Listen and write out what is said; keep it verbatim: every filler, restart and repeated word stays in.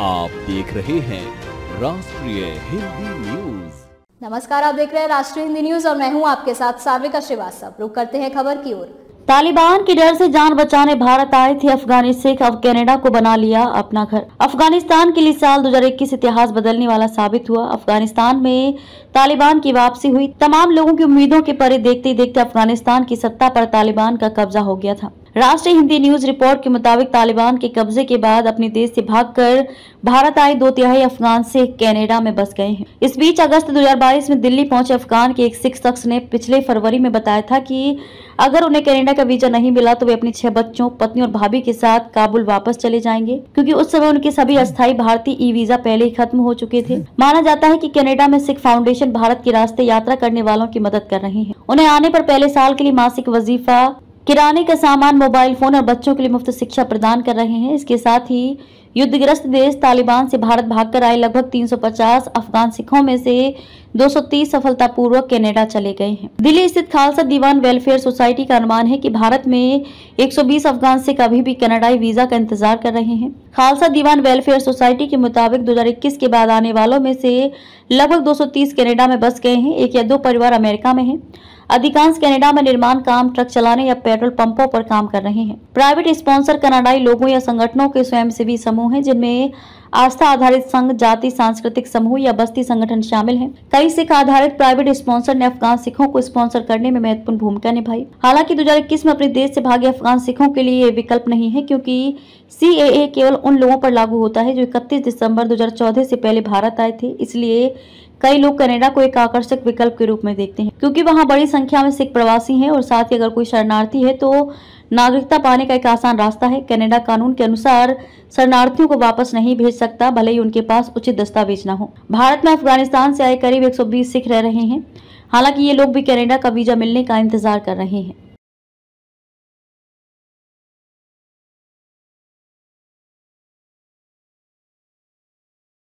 आप देख रहे हैं राष्ट्रीय हिंदी न्यूज। नमस्कार, आप देख रहे हैं राष्ट्रीय हिंदी न्यूज और मैं हूं आपके साथ सार्विका श्रीवास्तव। रुक करते हैं खबर की ओर। तालिबान के डर से जान बचाने भारत आए थे अफगानी सिख अब कनाडा को बना लिया अपना घर। अफगानिस्तान के लिए साल दो हज़ार इक्कीस इतिहास बदलने वाला साबित हुआ। अफगानिस्तान में तालिबान की वापसी हुई। तमाम लोगों की उम्मीदों के परे देखते ही देखते अफगानिस्तान की सत्ता पर तालिबान का कब्जा हो गया था। राष्ट्रीय हिंदी न्यूज रिपोर्ट के मुताबिक तालिबान के कब्जे के बाद अपने देश से भागकर भारत आए दो तिहाई अफगान सिख कनाडा में बस गए हैं। इस बीच अगस्त दो हज़ार बाईस में दिल्ली पहुंचे अफगान के एक सिख शख्स ने पिछले फरवरी में बताया था कि अगर उन्हें कनाडा का वीजा नहीं मिला तो वे अपने छह बच्चों, पत्नी और भाभी के साथ काबुल वापस चले जाएंगे, क्योंकि उस समय उनके सभी अस्थायी भारतीय ई वीजा पहले ही खत्म हो चुके थे। माना जाता है कि कनाडा में सिख फाउंडेशन भारत के रास्ते यात्रा करने वालों की मदद कर रही है। उन्हें आने पर पहले साल के लिए मासिक वजीफा, किराने का सामान, मोबाइल फोन और बच्चों के लिए मुफ्त शिक्षा प्रदान कर रहे हैं। इसके साथ ही युद्धग्रस्त देश तालिबान से भारत भागकर आए लगभग तीन सौ पचास अफगान सिखों में से दो सौ तीस सफलतापूर्वक कनाडा चले गए हैं। दिल्ली स्थित खालसा दीवान वेलफेयर सोसाइटी का अनुमान है कि भारत में एक सौ बीस अफगान सिख अभी भी कनाडाई वीजा का इंतजार कर रहे हैं। खालसा दीवान वेलफेयर सोसाइटी के मुताबिक दो हज़ार इक्कीस के बाद आने वालों में से लगभग दो सौ तीस कनाडा में बस गए हैं। एक या दो परिवार अमेरिका में हैं। अधिकांश कनाडा में निर्माण काम, ट्रक चलाने या पेट्रोल पंपों पर काम कर रहे हैं। प्राइवेट स्पॉन्सर कनाडाई लोगों या संगठनों के स्वयंसेवी समूह हैं, जिनमें आस्था आधारित संघ, जाति सांस्कृतिक समूह या बस्ती संगठन शामिल हैं। कई सिख आधारित प्राइवेट स्पॉन्सर ने अफगान सिखों को स्पॉन्सर करने में महत्वपूर्ण भूमिका निभाई। हालांकि दो हज़ार इक्कीस में अपने देश से भागे अफगान सिखों के लिए ये विकल्प नहीं है, क्योंकि सी ए ए केवल उन लोगों पर लागू होता है जो इकतीस दिसंबर दो हज़ार चौदह से पहले भारत आए थे। इसलिए कई लोग कनाडा को एक आकर्षक विकल्प के रूप में देखते हैं, क्योंकि वहां बड़ी संख्या में सिख प्रवासी हैं और साथ ही अगर कोई शरणार्थी है तो नागरिकता पाने का एक आसान रास्ता है। कनाडा कानून के अनुसार शरणार्थियों को वापस नहीं भेज सकता, भले ही उनके पास उचित दस्तावेज न हो। भारत में अफगानिस्तान से आए करीब एक सौ बीस सिख रह रहे हैं। हालांकि ये लोग भी कनाडा का वीजा मिलने का इंतजार कर रहे हैं।